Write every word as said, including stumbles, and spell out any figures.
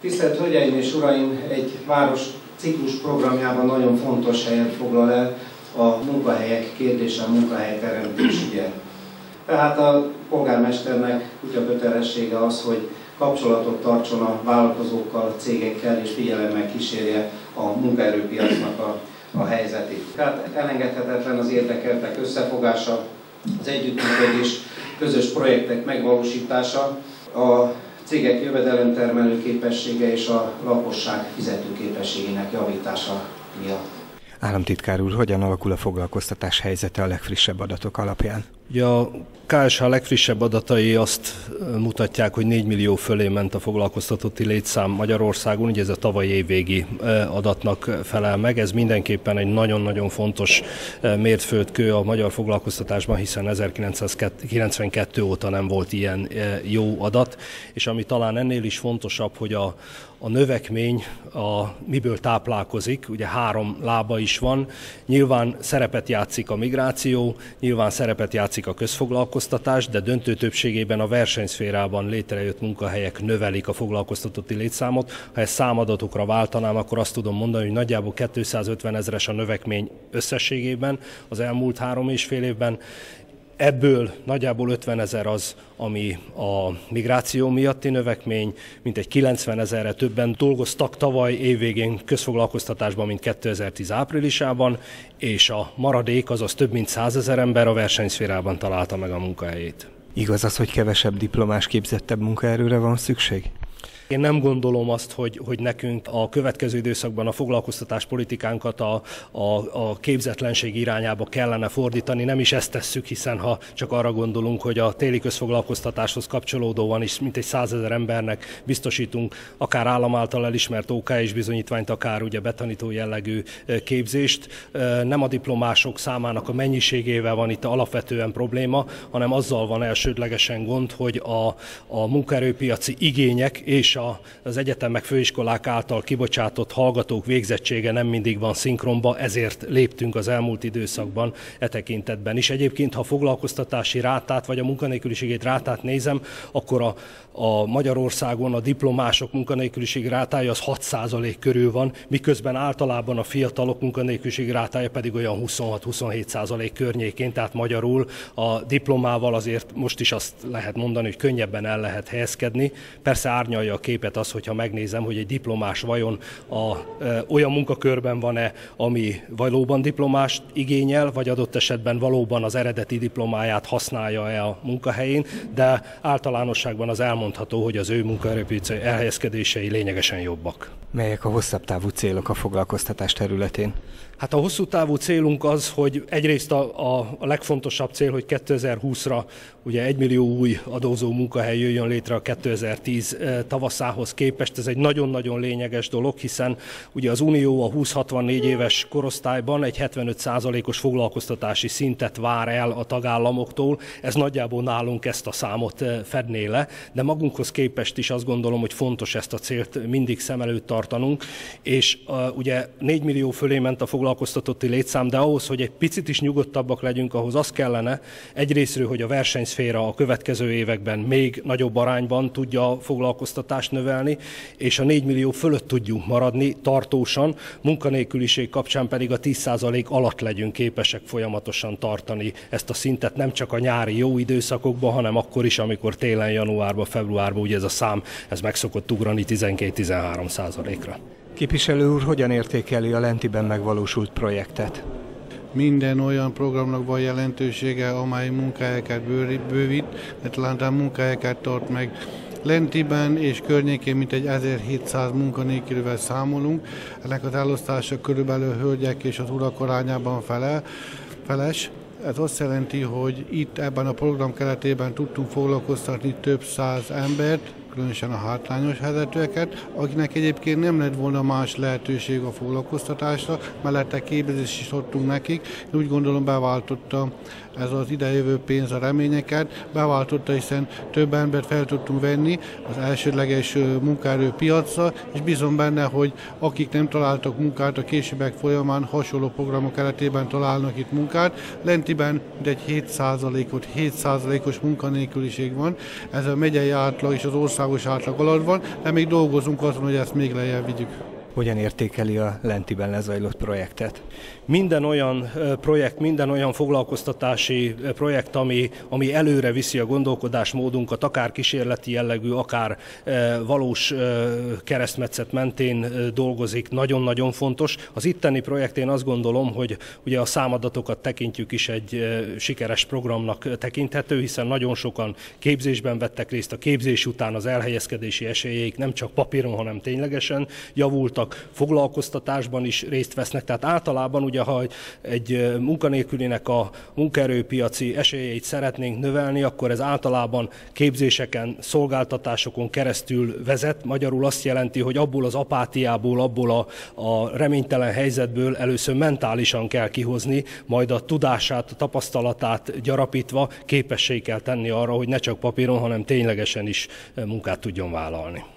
Tisztelt Hölgyeim és Uraim, egy város ciklus programjában nagyon fontos helyet foglal el a munkahelyek kérdése, a munkahelyteremtés ügye. Tehát a polgármesternek kutyakötelessége az, hogy kapcsolatot tartson a vállalkozókkal, cégekkel és figyelemmel kísérje a munkaerőpiacnak a, a helyzetét. Tehát elengedhetetlen az érdekeltek összefogása, az együttműködés, közös projektek megvalósítása, a cégek jövedelemtermelő képessége és a lakosság fizetőképességének javítása miatt. Államtitkár úr, hogyan alakul a foglalkoztatás helyzete a legfrissebb adatok alapján? Ugye a ká es há legfrissebb adatai azt mutatják, hogy négy millió fölé ment a foglalkoztatotti létszám Magyarországon, ugye ez a tavalyi évvégi adatnak felel meg. Ez mindenképpen egy nagyon-nagyon fontos mérföldkő a magyar foglalkoztatásban, hiszen ezerkilencszázkilencvenkettő óta nem volt ilyen jó adat, és ami talán ennél is fontosabb, hogy a A növekmény a, miből táplálkozik, ugye három lába is van, nyilván szerepet játszik a migráció, nyilván szerepet játszik a közfoglalkoztatás, de döntő többségében a versenyszférában létrejött munkahelyek növelik a foglalkoztatotti létszámot. Ha ezt számadatokra váltanám, akkor azt tudom mondani, hogy nagyjából kétszázötven ezres a növekmény összességében az elmúlt három és fél évben. Ebből nagyjából ötven ezer az, ami a migráció miatti növekmény, mintegy kilencven ezerre többen dolgoztak tavaly évvégén közfoglalkoztatásban, mint kétezer-tíz áprilisában, és a maradék, azaz több mint százezer ember a versenyszférában találta meg a munkahelyét. Igaz az, hogy kevesebb diplomás képzettebb munkaerőre van szükség? Én nem gondolom azt, hogy, hogy nekünk a következő időszakban a foglalkoztatás politikánkat a, a, a képzetlenség irányába kellene fordítani. Nem is ezt tesszük, hiszen ha csak arra gondolunk, hogy a téli közfoglalkoztatáshoz kapcsolódóan is mintegy százezer embernek biztosítunk akár állam által elismert ó ká és bizonyítványt, akár ugye betanító jellegű képzést. Nem a diplomások számának a mennyiségével van itt alapvetően probléma, hanem azzal van elsődlegesen gond, hogy a, a munkaerőpiaci igények és A, az egyetemek, főiskolák által kibocsátott hallgatók végzettsége nem mindig van szinkronba, ezért léptünk az elmúlt időszakban e tekintetben is. Egyébként, ha a foglalkoztatási rátát vagy a munkanélküliségét rátát nézem, akkor a, a Magyarországon a diplomások munkanélküliség rátája az hat százalék körül van, miközben általában a fiatalok munkanélküliség rátája pedig olyan huszonhat-huszonhét százalék környékén, tehát magyarul a diplomával azért most is azt lehet mondani, hogy könnyebben el lehet helyezkedni. Persze árnyalja a képet az, hogyha megnézem, hogy egy diplomás vajon a, e, olyan munkakörben van-e, ami valóban diplomást igényel, vagy adott esetben valóban az eredeti diplomáját használja-e a munkahelyén, de általánosságban az elmondható, hogy az ő munkaerőpiaci elhelyezkedései lényegesen jobbak. Melyek a hosszabb távú célok a foglalkoztatás területén? Hát a hosszú távú célunk az, hogy egyrészt a, a, a legfontosabb cél, hogy kétezer-húszra ugye egymillió új adózó munkahely jöjjön létre a kétezer-tíz tavaszához képest. Ez egy nagyon-nagyon lényeges dolog, hiszen ugye az Unió a húsz-hatvannégy éves korosztályban egy hetvenöt százalékos foglalkoztatási szintet vár el a tagállamoktól. Ez nagyjából nálunk ezt a számot fedné le, de magunkhoz képest is azt gondolom, hogy fontos ezt a célt mindig szem előtt tartanunk, és uh, ugye négy millió fölé ment a foglalkoztatotti létszám, de ahhoz, hogy egy picit is nyugodtabbak legyünk, ahhoz az kellene egyrészről, hogy a versenyszféra a következő években még nagyobb arányban tudja a foglalkoztatást növelni, és a négy millió fölött tudjunk maradni tartósan, munkanélküliség kapcsán pedig a tíz százalék alatt legyünk képesek folyamatosan tartani ezt a szintet, nem csak a nyári jó időszakokban, hanem akkor is, amikor télen, januárban, februárban ugye ez a szám, ez meg szokott ugrani tizenkét-tizenhárom százalékra. Képviselő úr, hogyan értékeli a Lentiben megvalósult projektet? Minden olyan programnak van jelentősége, amely munkahelyeket bővít, de talán munkahelyeket tart meg. Lentiben és környékén mintegy ezerhétszáz munkanélkülivel számolunk. Ennek az elosztása körülbelül hölgyek és az urak arányában fele, feles. Ez azt jelenti, hogy itt ebben a program keretében tudtunk foglalkoztatni több száz embert, különösen a hátrányos helyzetűeket, akinek egyébként nem lett volna más lehetőség a foglalkoztatásra, mellette képzést is adtunk nekik. Én úgy gondolom, beváltotta ez az idejövő pénz a reményeket, beváltotta, hiszen több embert fel tudtunk venni az elsődleges munkaerőpiacra, és bízom benne, hogy akik nem találtak munkát a későbbek folyamán hasonló programok keretében találnak itt munkát. Lentiben mindegy hét százalékot, hét százalékos munkanélküliség van, ez a megyei átlag és az ország országos átlag alatt van, de még dolgozunk azon, hogy ezt még lejjebb vigyük. Hogyan értékeli a Lentiben lezajlott projektet? Minden olyan projekt, minden olyan foglalkoztatási projekt, ami, ami előre viszi a gondolkodásmódunkat, akár kísérleti jellegű, akár valós keresztmetszet mentén dolgozik, nagyon-nagyon fontos. Az itteni projekt, én azt gondolom, hogy ugye a számadatokat tekintjük is egy sikeres programnak tekinthető, hiszen nagyon sokan képzésben vettek részt, a képzés után az elhelyezkedési esélyeik nem csak papíron, hanem ténylegesen javultak, foglalkoztatásban is részt vesznek, tehát általában ugye, ha egy munkanélkülinek a munkaerőpiaci esélyeit szeretnénk növelni, akkor ez általában képzéseken, szolgáltatásokon keresztül vezet. Magyarul azt jelenti, hogy abból az apátiából, abból a, a reménytelen helyzetből először mentálisan kell kihozni, majd a tudását, a tapasztalatát gyarapítva képessé kell tenni arra, hogy ne csak papíron, hanem ténylegesen is munkát tudjon vállalni.